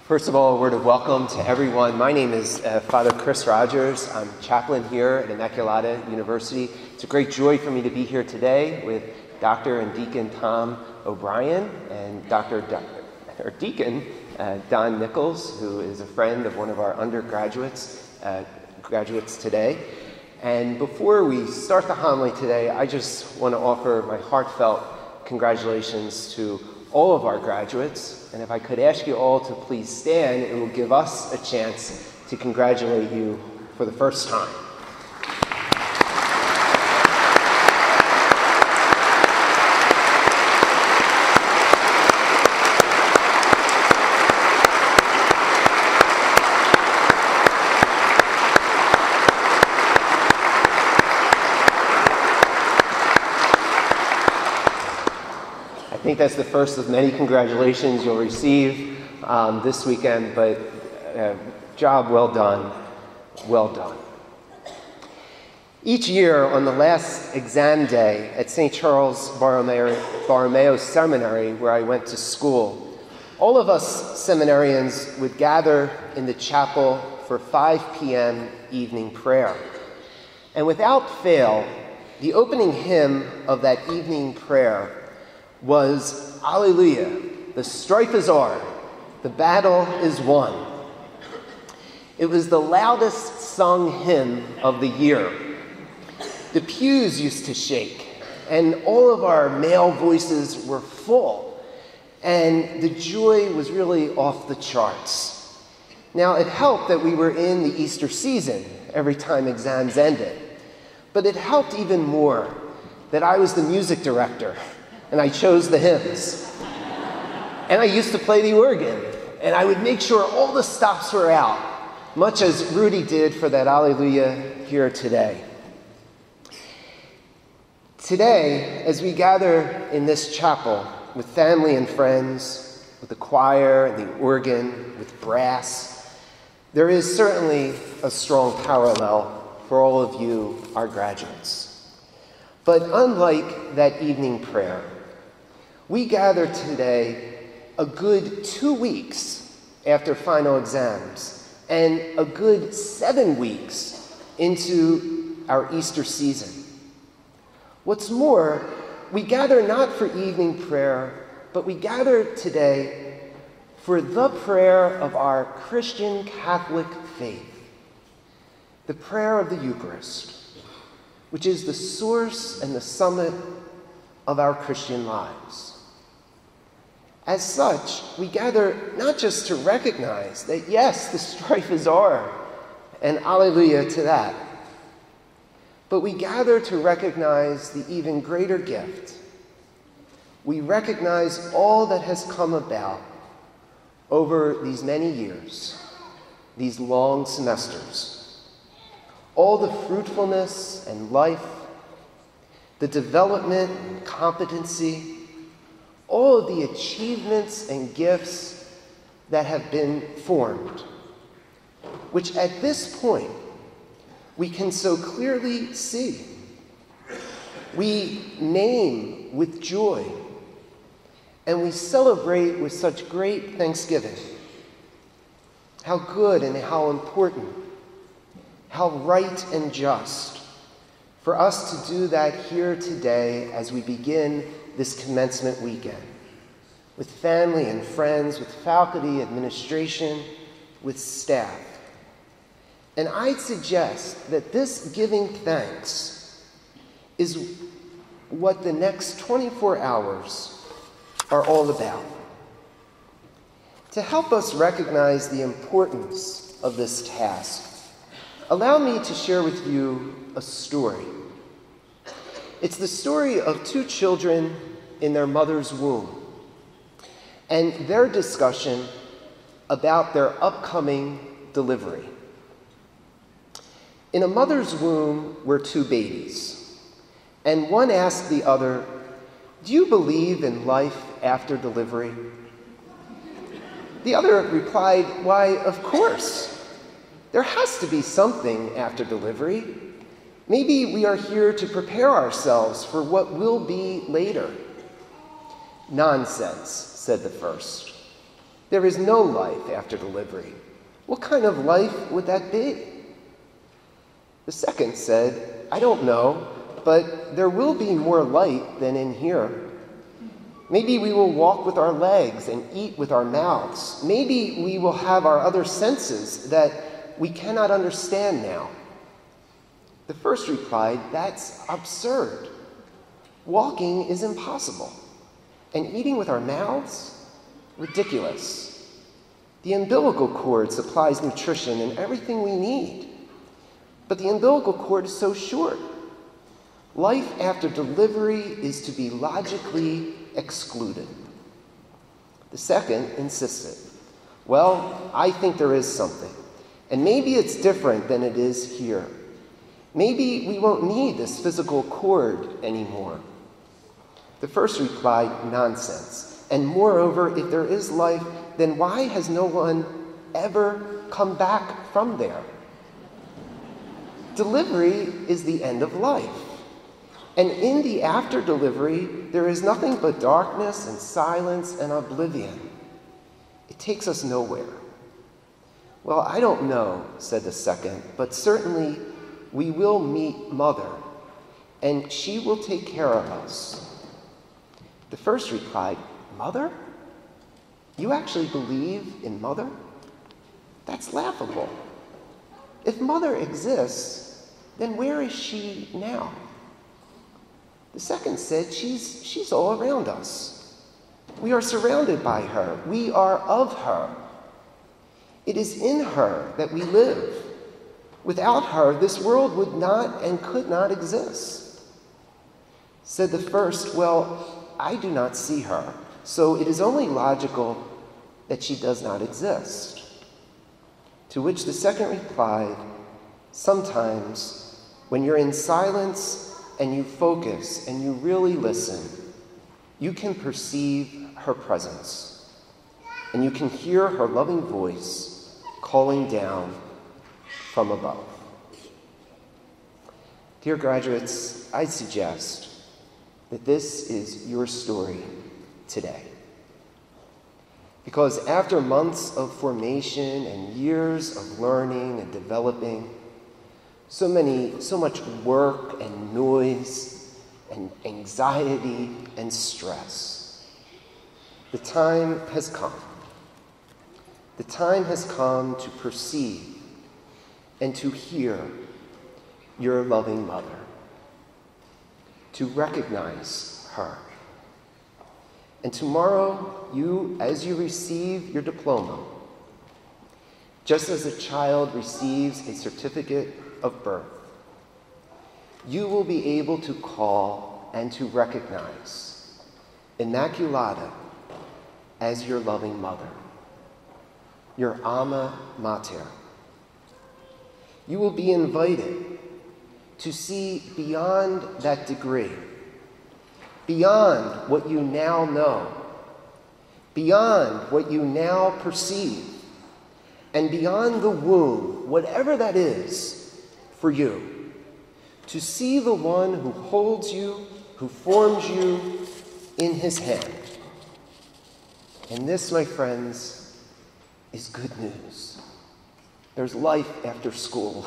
First of all, a word of welcome to everyone. My name is Father Chris Rogers. I'm chaplain here at Baccalaureate University. It's a great joy for me to be here today with Dr. and Deacon Tom O'Brien and Deacon Don Nichols, who is a friend of one of our undergraduates, graduates today. And before we start the homily today, I just want to offer my heartfelt congratulations to all of our graduates. And if I could ask you all to please stand, it will give us a chance to congratulate you for the first time. I think that's the first of many congratulations you'll receive this weekend, but job well done, well done. Each year on the last exam day at St. Charles Borromeo Seminary, where I went to school, all of us seminarians would gather in the chapel for 5 p.m. evening prayer. And without fail, the opening hymn of that evening prayer was Alleluia, the strife is o'er, the battle is won. It was the loudest sung hymn of the year. The pews used to shake, and all of our male voices were full, and the joy was really off the charts. Now, it helped that we were in the Easter season every time exams ended, but it helped even more that I was the music director and I chose the hymns. And I used to play the organ, and I would make sure all the stops were out, much as Rudy did for that Alleluia here today. Today, as we gather in this chapel with family and friends, with the choir and the organ, with brass, there is certainly a strong parallel for all of you, our graduates. But unlike that evening prayer, we gather today a good 2 weeks after final exams and a good 7 weeks into our Easter season. What's more, we gather not for evening prayer, but we gather today for the prayer of our Christian Catholic faith, the prayer of the Eucharist, which is the source and the summit of our Christian lives. As such, we gather not just to recognize that, yes, the strife is o'er, and alleluia to that, but we gather to recognize the even greater gift. We recognize all that has come about over these many years, these long semesters, all the fruitfulness and life, the development and competency, all of the achievements and gifts that have been formed, which at this point we can so clearly see. We name with joy, and we celebrate with such great thanksgiving. How good and how important, how right and just for us to do that here today as we begin this commencement weekend, with family and friends, with faculty, administration, with staff. And I'd suggest that this giving thanks is what the next 24 hours are all about. To help us recognize the importance of this task, allow me to share with you a story. It's the story of 2 children in their mother's womb and their discussion about their upcoming delivery. In a mother's womb were 2 babies, and one asked the other, "Do you believe in life after delivery?" The other replied, "Why, of course. There has to be something after delivery. Maybe we are here to prepare ourselves for what will be later." "Nonsense," said the first. There is no life after delivery. What kind of life would that be? The second said, I don't know, but there will be more light than in here. Maybe we will walk with our legs and eat with our mouths. Maybe we will have our other senses that we cannot understand now. The first replied, that's absurd. Walking is impossible. And eating with our mouths? Ridiculous. The umbilical cord supplies nutrition and everything we need. But the umbilical cord is so short. Life after delivery is to be logically excluded. The second insisted, well, I think there is something, and maybe it's different than it is here. Maybe we won't need this physical cord anymore. The first replied, nonsense. And moreover, if there is life, then why has no one ever come back from there? Delivery is the end of life. And in the after delivery, there is nothing but darkness and silence and oblivion. It takes us nowhere. Well, I don't know, said the second, but certainly we will meet Mother, and she will take care of us. The first replied, Mother? You actually believe in Mother? That's laughable. If Mother exists, then where is she now? The second said, she's all around us. We are surrounded by her. We are of her. It is in her that we live. Without her, this world would not and could not exist. Said the first, well, I do not see her, so it is only logical that she does not exist. To which the second replied, sometimes when you're in silence and you focus and you really listen, you can perceive her presence, and you can hear her loving voice calling down from above. Dear graduates, I suggest that this is your story today. Because after months of formation and years of learning and developing, so much work and noise and anxiety and stress, the time has come. The time has come to perceive and to hear your loving Mother, to recognize her. And tomorrow, as you receive your diploma, just as a child receives a certificate of birth, you will be able to call and to recognize Immaculata as your loving mother, your Alma Mater. You will be invited to see beyond that degree, beyond what you now know, beyond what you now perceive, and beyond the womb, whatever that is for you, to see the one who holds you, who forms you in his hand. And this, my friends, is good news. There's life after school.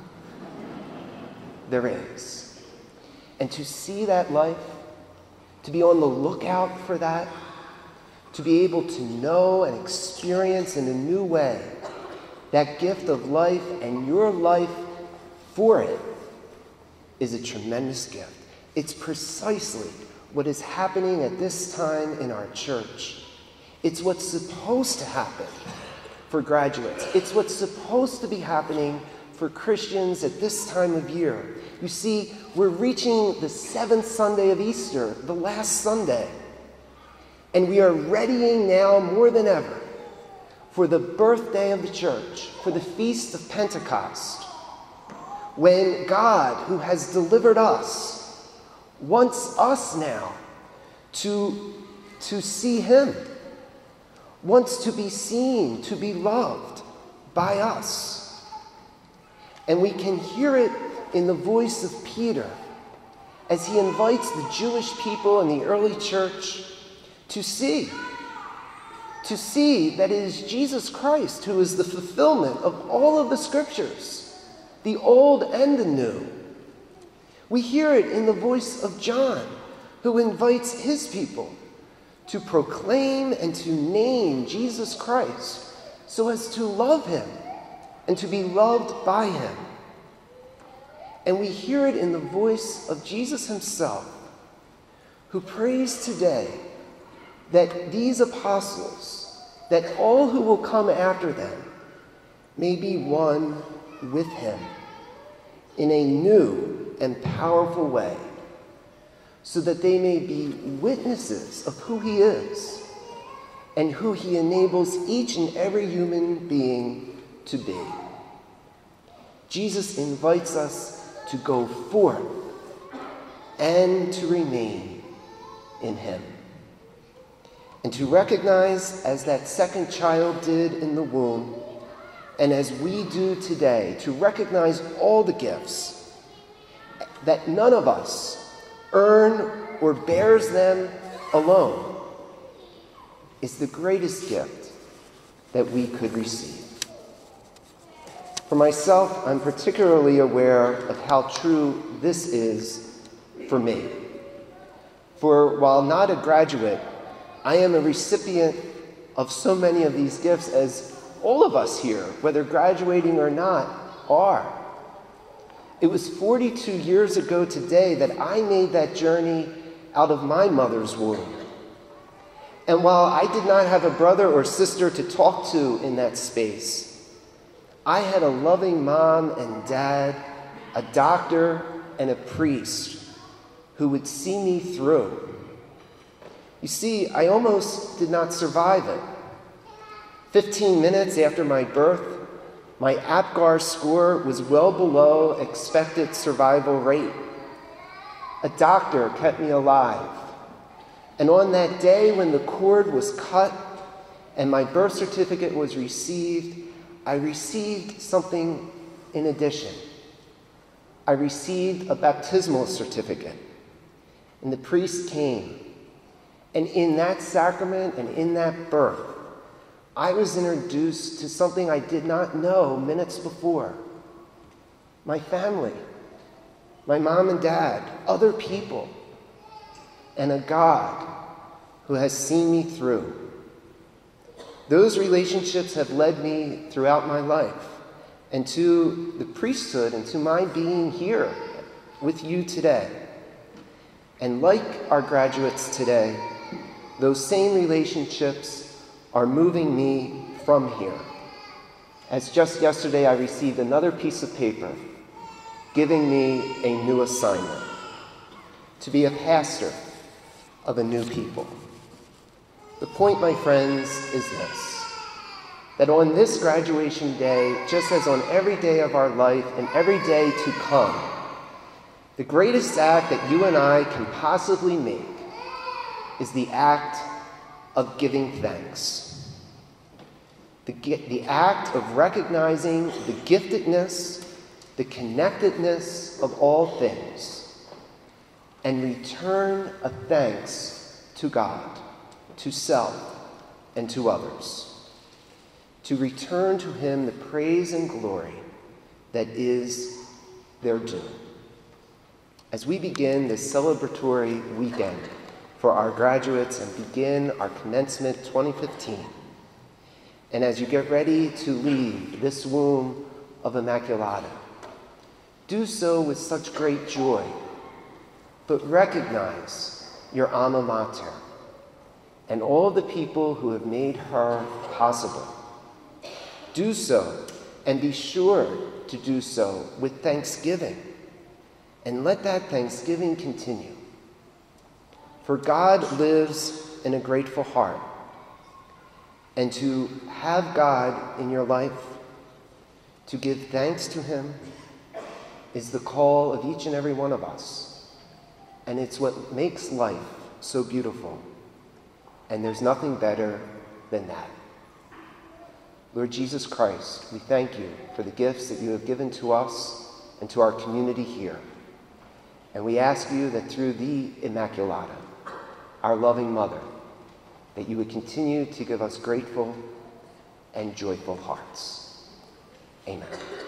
There is. And to see that life, to be on the lookout for that, to be able to know and experience in a new way that gift of life and your life for it is a tremendous gift. It's precisely what is happening at this time in our church. It's what's supposed to happen for graduates. It's what's supposed to be happening for Christians at this time of year. You see, we're reaching the 7th Sunday of Easter, the last Sunday. And we are readying now more than ever for the birthday of the church, for the Feast of Pentecost, when God, who has delivered us, wants us now to see him, wants to be seen, to be loved by us. And we can hear it in the voice of Peter as he invites the Jewish people in the early church to see to see that it is Jesus Christ who is the fulfillment of all of the scriptures, the old and the new. We hear it in the voice of John, who invites his people to proclaim and to name Jesus Christ so as to love him and to be loved by him. And we hear it in the voice of Jesus himself, who prays today that these apostles, that all who will come after them, may be one with him in a new and powerful way, so that they may be witnesses of who he is and who he enables each and every human being to be. Jesus invites us to go forth and to remain in him, and to recognize, as that second child did in the womb, and as we do today, to recognize all the gifts, that none of us earn or bears them alone, is the greatest gift that we could receive. For myself, I'm particularly aware of how true this is for me. For while not a graduate, I am a recipient of so many of these gifts, as all of us here, whether graduating or not, are. It was 42 years ago today that I made that journey out of my mother's womb. And while I did not have a brother or sister to talk to in that space, I had a loving mom and dad, a doctor, and a priest who would see me through. You see, I almost did not survive it. 15 minutes after my birth, my APGAR score was well below expected survival rate. A doctor kept me alive. And on that day when the cord was cut and my birth certificate was received, I received something in addition. I received a baptismal certificate. And the priest came. And in that sacrament and in that birth, I was introduced to something I did not know minutes before. My family, my mom and dad, other people, and a God who has seen me through. Those relationships have led me throughout my life and to the priesthood and to my being here with you today. And like our graduates today, those same relationships are moving me from here. As just yesterday, I received another piece of paper giving me a new assignment, to be a pastor of a new people. The point, my friends, is this: that on this graduation day, just as on every day of our life and every day to come, the greatest act that you and I can possibly make is the act of giving thanks. The act of recognizing the giftedness, the connectedness of all things, and return a thanks to God, to self, and to others. To return to him the praise and glory that is their due. As we begin this celebratory weekend for our graduates and begin our commencement 2015, and as you get ready to leave this womb of Immaculata, do so with such great joy, but recognize your alma mater and all the people who have made her possible. Do so, and be sure to do so with thanksgiving, and let that thanksgiving continue. For God lives in a grateful heart, and to have God in your life, to give thanks to him, is the call of each and every one of us. And it's what makes life so beautiful. And there's nothing better than that. Lord Jesus Christ, we thank you for the gifts that you have given to us and to our community here. And we ask you that through the Immaculata, our loving mother, that you would continue to give us grateful and joyful hearts. Amen.